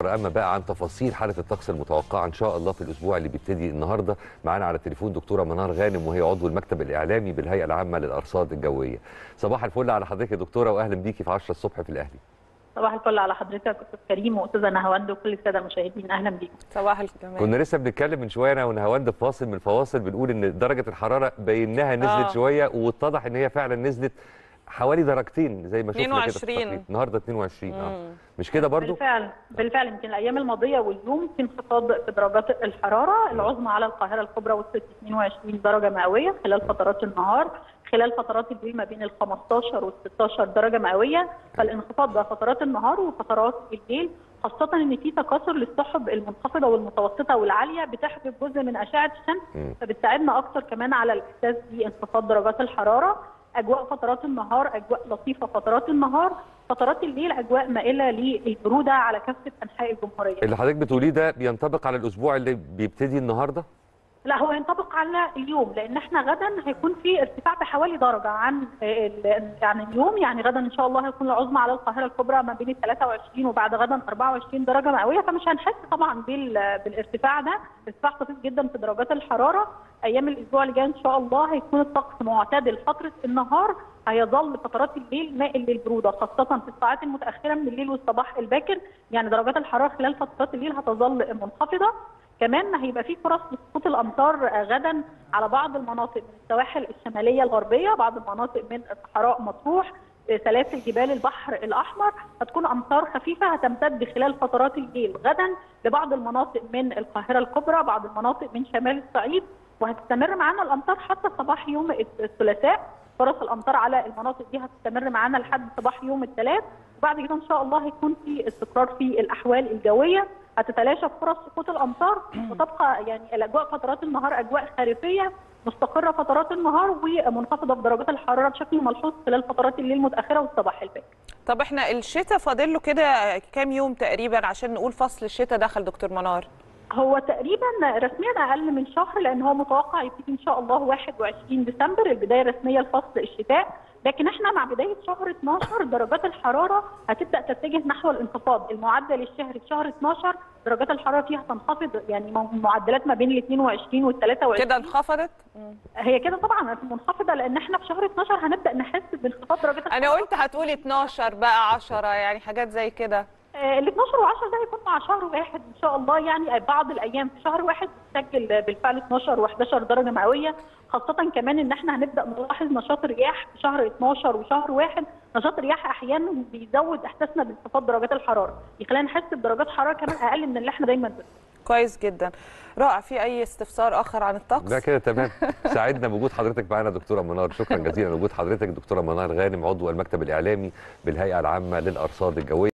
اما بقى عن تفاصيل حاله الطقس المتوقعه ان شاء الله في الاسبوع اللي بيبتدي النهارده. معانا على التليفون دكتوره منار غانم، وهي عضو المكتب الاعلامي بالهيئه العامه للارصاد الجويه. صباح الفل على حضرتك يا دكتوره، واهلا بيكي في 10 الصبح في الاهلي. صباح الفل على حضرتك استاذ كريم واستاذه نهاوند وكل الساده المشاهدين، اهلا بيكم. صباح الجمال. كنا لسه بنتكلم من شويه انا ونهاوند في فاصل من الفواصل، بنقول ان درجه الحراره بينها نزلت شويه، واتضح ان هي فعلا نزلت حوالي درجتين زي ما شفنا كده في التقرير. النهارده 22. مش كده برضو؟ بالفعل يمكن الايام الماضيه واليوم في انخفاض في درجات الحراره. العظمى على القاهره الكبرى وصلت 22 درجه مئويه خلال فترات النهار، خلال فترات الليل ما بين ال 15 وال 16 درجه مئويه. فالانخفاض ده فترات النهار وفترات الليل، خاصة إن في تكاثر للسحب المنخفضة والمتوسطة والعالية بتحجب جزء من أشعة الشمس، فبتساعدنا أكثر كمان على الإحساس بانخفاض درجات الحرارة. أجواء فترات النهار أجواء لطيفة، فترات النهار فترات الليل أجواء مائلة للبرودة على كافة أنحاء الجمهورية. اللي حضرتك بتقوليه ده بينطبق على الأسبوع اللي بيبتدي النهارده؟ لا، هو ينطبق على اليوم، لان احنا غدا هيكون في ارتفاع بحوالي درجه عن يعني اليوم. يعني غدا ان شاء الله هيكون العظمى على القاهره الكبرى ما بين 23 وبعد غدا 24 درجه مئويه، فمش هنحس طبعا بالارتفاع ده. ارتفاع طفيف جدا في درجات الحراره. ايام الاسبوع اللي جاي ان شاء الله هيكون الطقس معتدل فتره النهار، هيظل فترات الليل مائل للبروده خاصه في الساعات المتاخره من الليل والصباح الباكر. يعني درجات الحراره خلال فترات الليل هتظل منخفضه. كمان هيبقى في فرص لسقوط الامطار غدا على بعض المناطق من السواحل الشماليه الغربيه، بعض المناطق من صحراء مطروح، سلاسل جبال البحر الاحمر. هتكون امطار خفيفه هتمتد خلال فترات الليل غدا لبعض المناطق من القاهره الكبرى، بعض المناطق من شمال الصعيد، وهتستمر معانا الامطار حتى صباح يوم الثلاثاء. فرص الامطار على المناطق دي هتستمر معانا لحد صباح يوم الثلاث، وبعد كده ان شاء الله هيكون في استقرار في الاحوال الجويه، هتتلاشى فرص سقوط الامطار، وتبقى يعني الاجواء فترات النهار اجواء خريفيه مستقره فترات النهار، ومنخفضه في درجات الحراره بشكل ملحوظ خلال فترات الليل المتاخره والصباح الباكر. طب احنا الشتاء فاضل له كده كام يوم تقريبا عشان نقول فصل الشتاء دخل دكتور منار؟ هو تقريبا رسميا اقل من شهر، لان هو متوقع يبتدي ان شاء الله 21 ديسمبر البدايه الرسميه لفصل الشتاء. لكن احنا مع بدايه شهر 12 درجات الحراره هتبدا تتجه نحو الانخفاض. المعدل الشهري في شهر 12 درجات الحراره فيها تنخفض، يعني معدلات ما بين ال 22 وال 23 كده انخفضت؟ هي كده طبعا منخفضه، لان احنا في شهر 12 هنبدا نحس بانخفاض درجات الحراره. انا قلت هتقولي 12 بقى 10 يعني حاجات زي كده. ال 12 و10 ده هيكون مع شهر واحد ان شاء الله. يعني بعض الايام في شهر واحد بتسجل بالفعل 12 و11 درجه مئويه، خاصه كمان ان احنا هنبدا نلاحظ نشاط رياح في شهر 12 وشهر واحد. نشاط رياح احيانا بيزود احساسنا بانخفاض درجات الحراره، يخلينا نحس بدرجات حراره كمان اقل من اللي احنا دايما بنقول. كويس جدا. رائع. في اي استفسار اخر عن الطقس؟ لا كده تمام. سعدنا بوجود حضرتك معانا دكتوره منار، شكرا جزيلا لوجود حضرتك دكتوره منار غانم، عضو المكتب الاعلامي بالهيئه العامه للارصاد الجويه.